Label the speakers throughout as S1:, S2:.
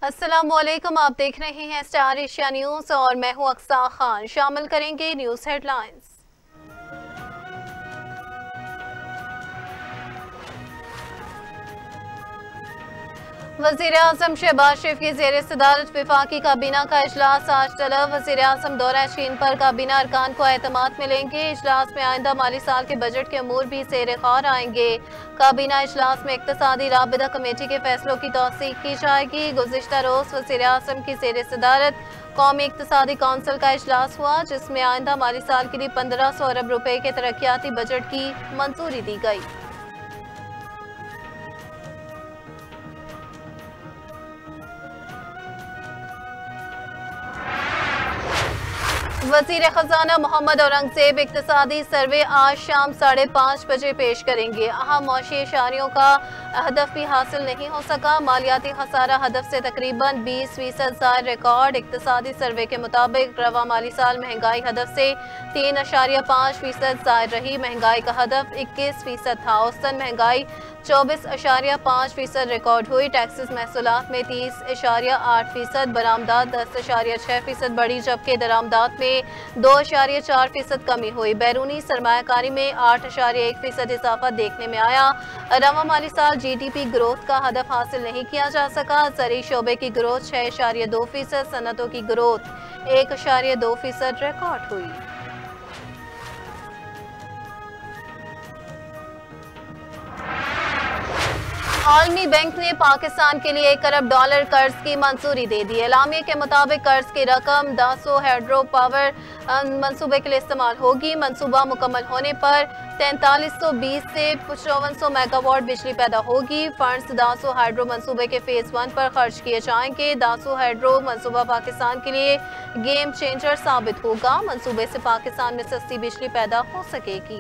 S1: अस्सलामुअलैकुम, आप देख रहे हैं स्टार एशिया न्यूज और मैं हूं अक्सा खान। शामिल करेंगे न्यूज हेडलाइंस। वज़ीर आज़म शहबाज शरीफ की ज़ेर सदारत वफाकी काबीना का इजलास आज तलब। वज़ीर आज़म दौरा चीन पर काबीना अरकान को एतमाद मिलेंगे। इजलास में आइंदा माली साल के बजट के अमूर भी ज़ेर ख़ौर आएंगे। काबीना इजलास में इक़्तिसादी राबिता कमेटी के फैसलों की तौसीक़ की जाएगी। गुज़िश्ता रोज़ वज़ीर आज़म की ज़ेर सदारत कौमी इक़्तिसादी कौंसिल का इजलास हुआ, जिसमें आइंदा माली साल के लिए 1500 अरब रुपए के तरक्याती बजट की मंजूरी दी गई। वज़ीर ख़जाना मोहम्मद औरंगज़ेब इक़्तिसादी सर्वे आज शाम 5:30 बजे पेश करेंगे। अहम मौशी इशारियों का हदफ भी हासिल नहीं हो सका। मालियाती खसारा हदफ से तकरीबन 20% ज़ायद रिकॉर्ड। इक़्तिसादी सर्वे के मुताबिक रवा माली साल महंगाई हदफ से 3.5% ज़ायद रही। महंगाई का हदफ 21% था। औसतन महंगाई 24.5% रिकॉर्ड हुई। टैक्सेस महसूलात में 30.8%, बरामदात 10.6% बढ़ी, जबकि दरामदात में 2.4% कमी हुई। बैरूनी सरमायाकारी में 8.1% इजाफा देखने में आया। रवा माली साल GDP ग्रोथ का हदफ हासिल नहीं किया जा सका। ज़री शोबे की ग्रोथ 6.2%, सनतों की ग्रोथ 1.2% रिकॉर्ड हुई। आलमी बैंक ने पाकिस्तान के लिए $1 खरब कर्ज की मंजूरी दे दी। एलामिया के मुताबिक कर्ज की रकम दासो हाइड्रो पावर मंसूबे के लिए इस्तेमाल होगी। मंसूबा मुकम्मल होने पर 4320 से 5500 मेगावाट बिजली पैदा होगी। फंड्स दासो हाइड्रो मंसूबे के फेज 1 पर खर्च किए जाएंगे। दासो हाइड्रो मंसूबा पाकिस्तान के लिए गेम चेंजर साबित होगा। मंसूबे से पाकिस्तान में सस्ती बिजली पैदा हो सकेगी।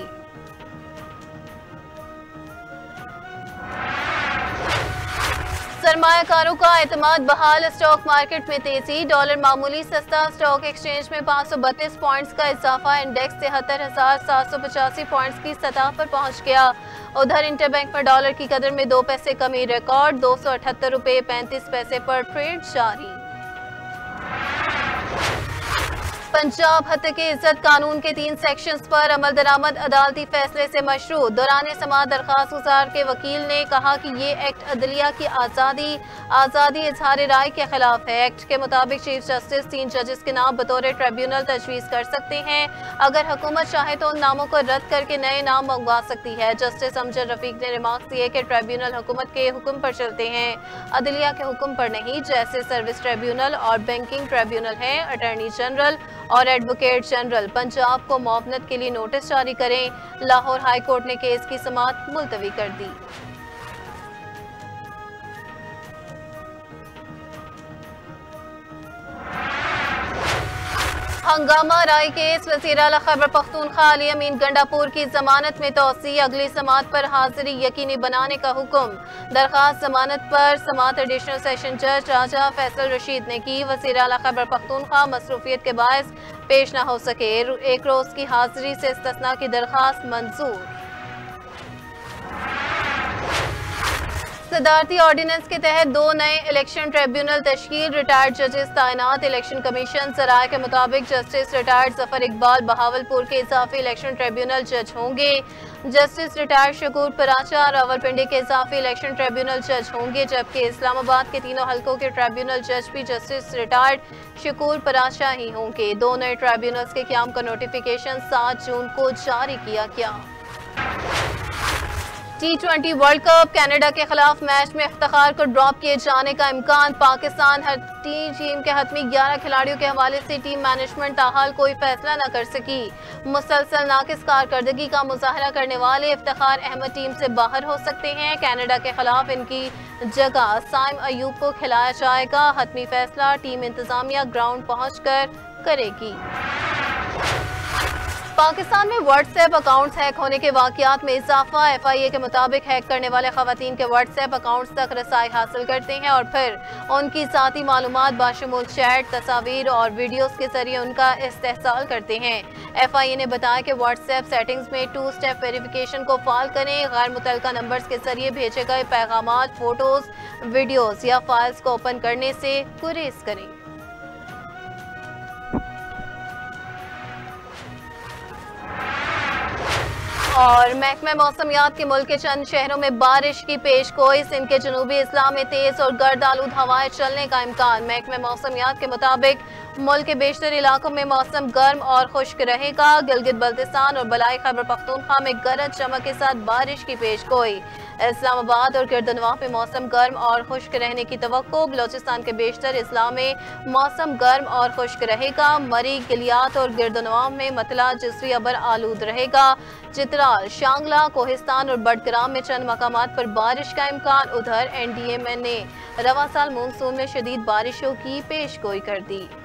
S1: सरमायाकारों का एतमाद बहाल। स्टॉक मार्केट में तेजी। डॉलर मामूली सस्ता। स्टॉक एक्सचेंज में 532 पॉइंट्स का इजाफा। इंडेक्स 73,785 पॉइंट्स की सतह पर पहुंच गया। उधर इंटरबैंक में डॉलर की कदर में 2 पैसे कमी। रिकॉर्ड 278 रुपये 35 पैसे पर ट्रेड जारी। पंजाब हत्या इज्जत कानून के 3 सेक्शंस पर अमल दरामद अदालती फैसले से मशरूत। दौरान समाअत दरखास्त गुजार के वकील ने कहा कि ये एक्ट अदलिया की आज़ादी इजहार राय के खिलाफ है। एक्ट के मुताबिक चीफ जस्टिस 3 जजेस के नाम बतौर ट्रिब्यूनल तजवीज़ कर सकते हैं। अगर हुकूमत चाहे तो उन नामों को रद्द करके नए नाम मंगवा सकती है। जस्टिस अमजद रफीक ने रिमार्क्स दिए कि ट्रिब्यूनल हुकूमत के हुक्म पर चलते हैं, अदलिया के हुक्म पर नहीं, जैसे सर्विस ट्रिब्यूनल और बैंकिंग ट्रिब्यूनल है। अटॉर्नी जनरल और एडवोकेट जनरल पंजाब को मुआवनत के लिए नोटिस जारी करें। लाहौर हाई कोर्ट ने केस की समाअत मुलतवी कर दी। हंगामा राय केस। वज़ीर आला खैबर पख्तूनख्वा अली अमीन गंडापुर की जमानत में तौसी। अगली समाअत पर हाजिरी यकीनी बनाने का हुक्म। दरखास्त जमानत पर समाअत एडिशनल सेशन जज राजा फैसल रशीद ने की। वज़ीर आला खैबर पख्तूनख्वा मसरूफियत के बायस पेश न हो सके। 1 रोज की हाजिरी से इस्तिस्ना की दरखास्त मंजूर। सदारती ऑर्डिनेंस के तहत 2 नए इलेक्शन ट्रिब्यूनल तश्कील। रिटायर्ड जजेस तैनात। इलेक्शन कमीशन सराय के मुताबिक जस्टिस रिटायर्ड जफर इकबाल बहावलपुर के इजाफी इलेक्शन ट्रिब्यूनल जज होंगे। जस्टिस रिटायर्ड शकूर पराचा रावलपिंडी के इजाफी इलेक्शन ट्रिब्यूनल जज होंगे, जबकि इस्लामाबाद के 3 हल्कों के ट्रिब्यूनल जज भी जस्टिस रिटायर्ड शकूर पराचा ही होंगे। 2 नए ट्रिब्यूनल्स के क़याम का नोटिफिकेशन 7 जून को जारी किया गया। T20 world cup. कनाडा के खिलाफ मैच में इफ्तिखार को ड्रॉप किए जाने का इम्कान। पाकिस्तान टीम के हतमी 11 खिलाड़ियों के हवाले से टीम मैनेजमेंट ताहाल कोई फैसला न कर सकी। मुसलसल नाकिस कारकर्दगी का मुजाहरा करने वाले इफ्तिखार अहमद टीम से बाहर हो सकते हैं। कनाडा के खिलाफ इनकी जगह साइम अयूब को खिलाया जाएगा। हतमी फैसला टीम इंतजामिया ग्राउंड पहुंचकर करेगी। पाकिस्तान में व्हाट्सएप अकाउंट्स हैक होने के वाकयात में इजाफा। FIA के मुताबिक हैक करने वाले खवातीन के व्हाट्सएप अकाउंट्स तक रसाई हासिल करते हैं और फिर उनकी ज़ाती मालूमात बाशमूल चैट, तस्वीर और वीडियोस के जरिए उनका इस्तेहसाल करते हैं। FIA ने बताया कि व्हाट्सएप सेटिंग्स में 2 स्टेप वेरिफिकेशन को फाल करें, गैर मुतल्लका नंबर्स के जरिए भेजे गए पैगामात, फोटोज, वीडियोज या फाइल्स को ओपन करने से गुरेज करें। और महकमा मौसमियात के मुल्क के चंद शहरों में बारिश की पेशगोई। सिंध के जनूबी इस्लाम में तेज और गर्द आलूद हवाएं चलने का इम्कान। महकमा मौसमियात के मुताबिक मुल्क के बेशतर इलाकों में मौसम गर्म और खुश्क रहेगा। गिलगित बल्तिस्तान और बलाई खैबर पख्तूनख्वा में गरज चमक के साथ बारिश की पेशगोई। इस्लामाबाद और गिरदनवाह में मौसम गर्म और खुश्क रहने की तवक्को। बलोचिस्तान के बेशतर इस्लाम में मौसम गर्म और खुश्क रहेगा। मरी, गिलियात और गिरदनवाह में मतला जिसवी अबर आलूद रहेगा। चित्राल, शांगला, कोहिस्तान और बडग्राम में चंद मकामात पर बारिश का इम्कान। उधर NDMA ने रवा साल मानसून में शदीद बारिशों की पेशगोई कर दी।